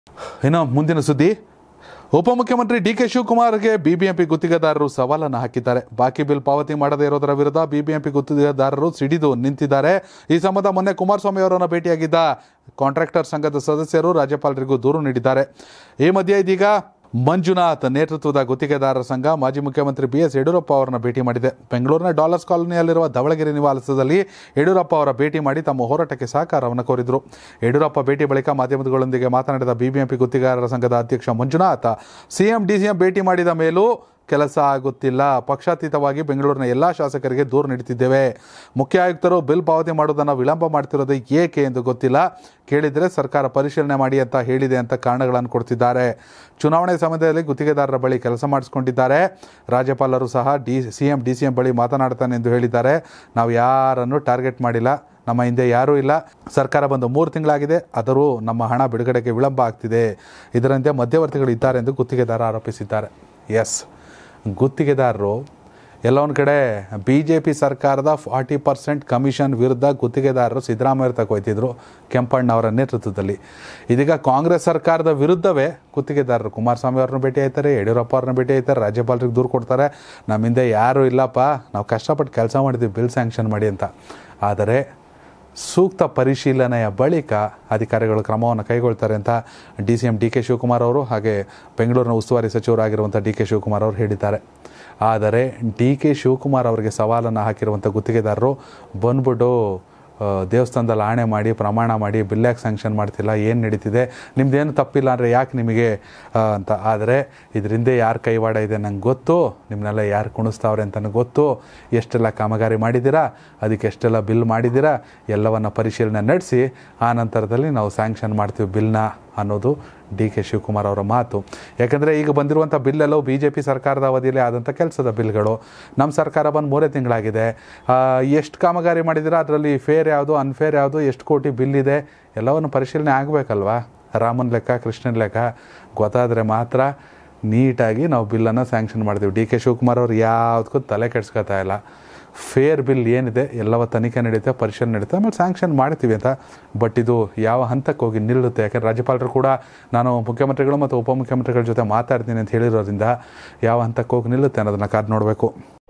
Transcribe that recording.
ಇನ್ನು ಮುಂದಿನ ಸುದ್ದಿ, ಉಪಮುಖ್ಯಮಂತ್ರಿ ಡಿಕೆ ಶಿವಕುಮಾರ್ಗೆ ಬಿಬಿಎಂಪಿ ಗುತ್ತಿಗೆದಾರರು ಸವಾಲನ್ನು ಹಾಕಿದ್ದಾರೆ. ಬಾಕಿ ಬಿಲ್ ಪಾವತಿ ಮಾಡದೇ ಇರೋದರ ವಿರುದ್ಧ ಬಿಬಿಎಂಪಿ ಗುತ್ತಿಗೆದಾರರು ಸಿಡಿದು ನಿಂತಿದ್ದಾರೆ. ಈ ಸಂಬಂಧ ಮೊನ್ನೆ ಕುಮಾರಸ್ವಾಮಿ ಅವರನ್ನು ಭೇಟಿಯಾಗಿದ್ದ ಕಾಂಟ್ರಾಕ್ಟರ್ ಸಂಘದ ಸದಸ್ಯರು ರಾಜ್ಯಪಾಲರಿಗೂ ದೂರು ನೀಡಿದ್ದಾರೆ. ಈ ಮಧ್ಯೆ ಇದೀಗ ಮಂಜುನಾಥ್ ನೇತೃತ್ವದ ಗುತ್ತಿಗೆದಾರರ ಸಂಘ ಮಾಜಿ ಮುಖ್ಯಮಂತ್ರಿ BS ಯಡಿಯೂರಪ್ಪ ಅವರನ್ನು ಭೇಟಿ ಮಾಡಿದೆ. ಬೆಂಗಳೂರಿನ ಡಾಲರ್ಸ್ ಕಾಲೋನಿಯಲ್ಲಿರುವ ಧವಳಗಿರಿ ನಿವಾಸದಲ್ಲಿ ಯಡಿಯೂರಪ್ಪ ಅವರ ಭೇಟಿ ಮಾಡಿ ತಮ್ಮ ಹೋರಾಟಕ್ಕೆ ಸಹಕಾರವನ್ನು ಕೋರಿದರು. ಯಡಿಯೂರಪ್ಪ ಭೇಟಿ ಬಳಿಕ ಮಾಧ್ಯಮಗಳೊಂದಿಗೆ ಮಾತನಾಡಿದ ಬಿಬಿಎಂಪಿ ಗುತ್ತಿಗೆದಾರರ ಸಂಘದ ಅಧ್ಯಕ್ಷ ಮಂಜುನಾಥ್, ಸಿಎಂ DCM ಭೇಟಿ ಮಾಡಿದ ಮೇಲೂ ಕೆಲಸ ಆಗುತ್ತಿಲ್ಲ. ಪಕ್ಷಾತೀತವಾಗಿ ಬೆಂಗಳೂರಿನ ಎಲ್ಲ ಶಾಸಕರಿಗೆ ದೂರು ನೀಡುತ್ತಿದ್ದೇವೆ. ಮುಖ್ಯ ಆಯುಕ್ತರು ಬಿಲ್ ಪಾವತಿ ಮಾಡುವುದನ್ನು ವಿಳಂಬ ಮಾಡ್ತಿರೋದು ಏಕೆ ಎಂದು ಗೊತ್ತಿಲ್ಲ. ಕೇಳಿದರೆ ಸರ್ಕಾರ ಪರಿಶೀಲನೆ ಮಾಡಿ ಅಂತ ಹೇಳಿದೆ ಅಂತ ಕಾರಣಗಳನ್ನು ಕೊಡ್ತಿದ್ದಾರೆ. ಚುನಾವಣೆ ಸಮಯದಲ್ಲಿ ಗುತ್ತಿಗೆದಾರರ ಬಳಿ ಕೆಲಸ ಮಾಡಿಸ್ಕೊಂಡಿದ್ದಾರೆ. ರಾಜ್ಯಪಾಲರು ಸಹ ಸಿಎಂ DCM ಬಳಿ ಮಾತನಾಡ್ತಾನೆ ಎಂದು ಹೇಳಿದ್ದಾರೆ. ನಾವು ಯಾರನ್ನು ಟಾರ್ಗೆಟ್ ಮಾಡಿಲ್ಲ. ನಮ್ಮ ಹಿಂದೆ ಯಾರೂ ಇಲ್ಲ. ಸರ್ಕಾರ ಬಂದು 3 ತಿಂಗಳಾಗಿದೆ, ಆದರೂ ನಮ್ಮ ಹಣ ಬಿಡುಗಡೆಗೆ ವಿಳಂಬ ಆಗ್ತಿದೆ. ಇದರಂತೆ ಮಧ್ಯವರ್ತಿಗಳು ಇದ್ದಾರೆ ಎಂದು ಗುತ್ತಿಗೆದಾರ ಆರೋಪಿಸಿದ್ದಾರೆ. ಎಸ್, ಗುತ್ತಿಗೆದಾರರು ಎಲ್ಲ ಒಂದು ಕಡೆ BJP ಸರ್ಕಾರದ 40% ಕಮಿಷನ್ ವಿರುದ್ಧ ಗುತ್ತಿಗೆದಾರರು ಸಿದ್ದರಾಮಯ್ಯ ತಗೋಯ್ತಿದ್ರು ಕೆಂಪಣ್ಣವರ ನೇತೃತ್ವದಲ್ಲಿ. ಇದೀಗ ಕಾಂಗ್ರೆಸ್ ಸರ್ಕಾರದ ವಿರುದ್ಧವೇ ಗುತ್ತಿಗೆದಾರರು ಕುಮಾರಸ್ವಾಮಿ ಅವ್ರನ್ನ ಭೇಟಿ ಆಯ್ತಾರೆ, ಯಡಿಯೂರಪ್ಪ ಅವ್ರನ್ನ ಭೇಟಿ ಆಯ್ತಾರೆ, ರಾಜ್ಯಪಾಲರಿಗೆ ದೂರು ಕೊಡ್ತಾರೆ. ನಮ್ಮಿಂದ ಯಾರೂ ಇಲ್ಲಪ್ಪ, ನಾವು ಕಷ್ಟಪಟ್ಟು ಕೆಲಸ ಮಾಡಿದ್ವಿ, ಬಿಲ್ ಸ್ಯಾಂಕ್ಷನ್ ಮಾಡಿ ಅಂತ. ಆದರೆ ಸೂಕ್ತ ಪರಿಶೀಲನೆಯ ಬಳಿಕ ಅಧಿಕಾರಿಗಳು ಕ್ರಮವನ್ನು ಕೈಗೊಳ್ತಾರೆ ಅಂತ DCM DK ಶಿವಕುಮಾರ್ ಅವರು ಹಾಗೆ ಬೆಂಗಳೂರಿನ ಉಸ್ತುವಾರಿ ಸಚಿವರಾಗಿರುವಂಥ DK ಶಿವಕುಮಾರ್ ಅವರು ಹೇಳಿದ್ದಾರೆ. ಆದರೆ DK ಶಿವಕುಮಾರ್ ಅವರಿಗೆ ಸವಾಲನ್ನು ಹಾಕಿರುವಂಥ ಗುತ್ತಿಗೆದಾರರು ಬಂದ್ಬಿಟ್ಟು ದೇವಸ್ಥಾನದಲ್ಲಿ ಆಣೆ ಮಾಡಿ ಪ್ರಮಾಣ ಮಾಡಿ ಬಿಲ್ ಯಾಕೆ ಸ್ಯಾಂಕ್ಷನ್ ಮಾಡ್ತಿಲ್ಲ, ಏನು ನಡೀತಿದೆ, ನಿಮ್ದೇನು ತಪ್ಪಿಲ್ಲ ಅಂದರೆ ಯಾಕೆ ನಿಮಗೆ ಅಂತ. ಆದರೆ ಇದರಿಂದ ಯಾರು ಕೈವಾಡ ಇದೆ ನಂಗೆ ಗೊತ್ತು, ನಿಮ್ಮನ್ನೆಲ್ಲ ಯಾರು ಕುಣಿಸ್ತಾವ್ರೆ ಅಂತ ನನಗೆ ಗೊತ್ತು. ಎಷ್ಟೆಲ್ಲ ಕಾಮಗಾರಿ ಮಾಡಿದ್ದೀರಾ, ಅದಕ್ಕೆ ಎಷ್ಟೆಲ್ಲ ಬಿಲ್ ಮಾಡಿದ್ದೀರಾ, ಎಲ್ಲವನ್ನು ಪರಿಶೀಲನೆ ನಡೆಸಿ ಆ ನಂತರದಲ್ಲಿ ನಾವು ಸ್ಯಾಂಕ್ಷನ್ ಮಾಡ್ತೀವಿ ಬಿಲ್ನ ಅನ್ನೋದು DK ಶಿವಕುಮಾರ್ ಅವರ ಮಾತು. ಯಾಕಂದರೆ ಈಗ ಬಂದಿರುವಂಥ ಬಿಲ್ಲೆಲ್ಲವೂ BJP ಸರ್ಕಾರದ ಅವಧಿಯಲ್ಲಿ ಆದಂಥ ಕೆಲಸದ ಬಿಲ್ಗಳು. ನಮ್ಮ ಸರ್ಕಾರ ಬಂದು 3 ತಿಂಗಳಾಗಿದೆ. ಎಷ್ಟು ಕಾಮಗಾರಿ ಮಾಡಿದ್ದೀರಾ, ಅದರಲ್ಲಿ ಫೇರ್ ಯಾವುದು, ಅನ್ಫೇರ್ ಯಾವುದು, ಎಷ್ಟು ಕೋಟಿ ಬಿಲ್ ಇದೆ, ಎಲ್ಲವನ್ನು ಪರಿಶೀಲನೆ ಆಗಬೇಕಲ್ವಾ. ರಾಮನ ಲೆಕ್ಕ ಕೃಷ್ಣನ ಲೆಕ್ಕ ಗೊತ್ತಾದರೆ ಮಾತ್ರ ನೀಟಾಗಿ ನಾವು ಬಿಲ್ಲನ್ನು ಸ್ಯಾಂಕ್ಷನ್ ಮಾಡ್ತೀವಿ. DK ಶಿವಕುಮಾರ್ ಅವರು ಯಾವುದಕ್ಕೂ ತಲೆ ಕೆಡ್ಸ್ಕೊತಾ ಇಲ್ಲ. ಫೇರ್ ಬಿಲ್ ಏನಿದೆ ಎಲ್ಲವ ತನಿಖೆ ನಡೀತೆ, ಪರಿಶೀಲನೆ ನಡೀತೆ, ಆಮೇಲೆ ಸ್ಯಾಂಕ್ಷನ್ ಮಾಡ್ತೀವಿ ಅಂತ. ಬಟ್ ಇದು ಯಾವ ಹಂತಕ್ಕೆ ಹೋಗಿ ನಿಲ್ಲುತ್ತೆ, ಯಾಕಂದರೆ ರಾಜ್ಯಪಾಲರು ಕೂಡ ನಾನು ಮುಖ್ಯಮಂತ್ರಿಗಳು ಮತ್ತು ಉಪಮುಖ್ಯಮಂತ್ರಿಗಳ ಜೊತೆ ಮಾತಾಡ್ತೀನಿ ಅಂತ ಹೇಳಿರೋದ್ರಿಂದ ಯಾವ ಹಂತಕ್ಕೆ ಹೋಗಿ ನಿಲ್ಲುತ್ತೆ ಅನ್ನೋದನ್ನು ಕಾದು ನೋಡಬೇಕು.